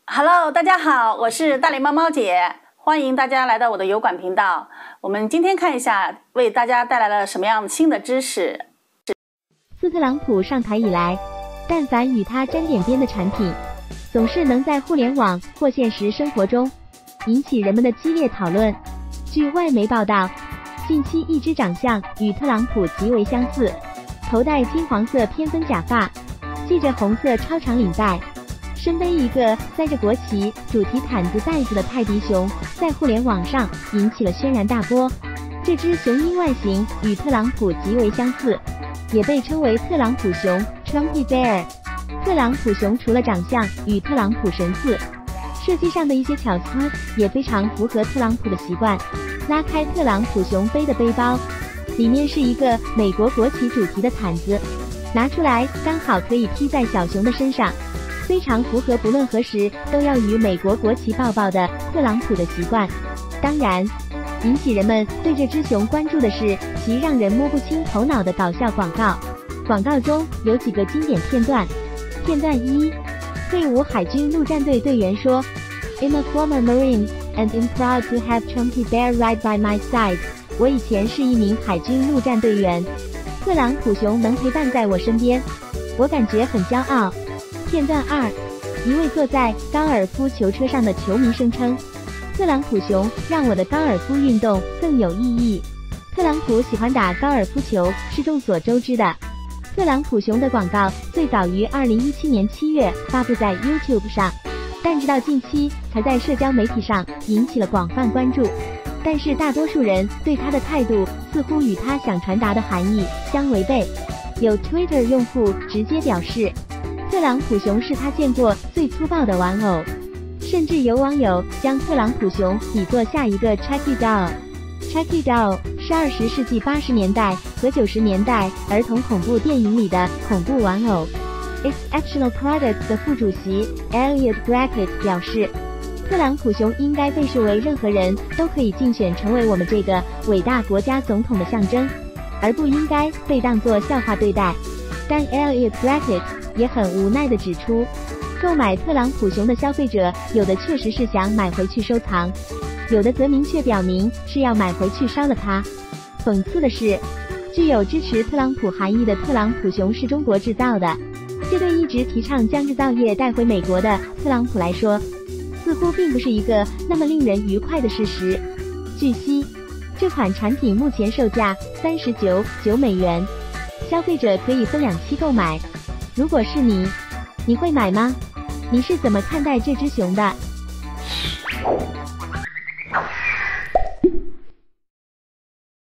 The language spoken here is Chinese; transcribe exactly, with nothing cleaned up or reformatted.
Hello， 大家好，我是大脸猫猫姐，欢迎大家来到我的油管频道。我们今天看一下，为大家带来了什么样新的知识。 自特朗普上台以来，但凡与他沾点边的产品，总是能在互联网或现实生活中引起人们的激烈讨论。据外媒报道，近期一只长相与特朗普极为相似，头戴金黄色偏分假发，系着红色超长领带，身背一个塞着国旗主题毯子袋子的泰迪熊，在互联网上引起了轩然大波。这只熊因外形与特朗普极为相似，也被称为特朗普熊 Trumpy Bear。 特朗普熊除了长相与特朗普神似，设计上的一些巧思也非常符合特朗普的习惯。拉开特朗普熊背的背包，里面是一个美国国旗主题的毯子，拿出来刚好可以披在小熊的身上，非常符合不论何时都要与美国国旗抱抱的特朗普的习惯。当然，引起人们对这只熊关注的是其让人摸不清头脑的搞笑广告。广告中有几个经典片段。片段一，退伍海军陆战队队员说 I'm a former Marine and I'm proud to have Trumpy Bear right by my side。 我以前是一名海军陆战队员，特朗普熊能陪伴在我身边，我感觉很骄傲。片段二，一位坐在高尔夫球车上的球迷声称，特朗普熊让我的高尔夫运动更有意义。特朗普喜欢打高尔夫球是众所周知的。特朗普熊的广告最早于二零一七年七月发布在 YouTube 上，但直到近期才在社交媒体上引起了广泛关注。但是大多数人对他的态度似乎与他想传达的含义相违背。有 Twitter 用户直接表示，特朗普熊是他见过最粗暴的玩偶，甚至有网友将特朗普熊比作下一个 Chucky Doll。Chucky Doll 是二十世纪八十年代和九十年代儿童恐怖电影里的恐怖玩偶。Exceptional Products 的副主席 Elliot Brackett 表示，特朗普熊应该被视为任何人都可以竞选成为我们这个伟大国家总统的象征，而不应该被当作笑话对待。但 Elliot Brackett 也很无奈地指出，购买特朗普熊的消费者有的确实是想买回去收藏，有的则明确表明是要买回去烧了它。讽刺的是，具有支持特朗普含义的特朗普熊是中国制造的，这对一直提倡将制造业带回美国的特朗普来说，似乎并不是一个那么令人愉快的事实。据悉，这款产品目前售价三十九点九美元，消费者可以分两期购买。如果是你，你会买吗？你是怎么看待这只熊的？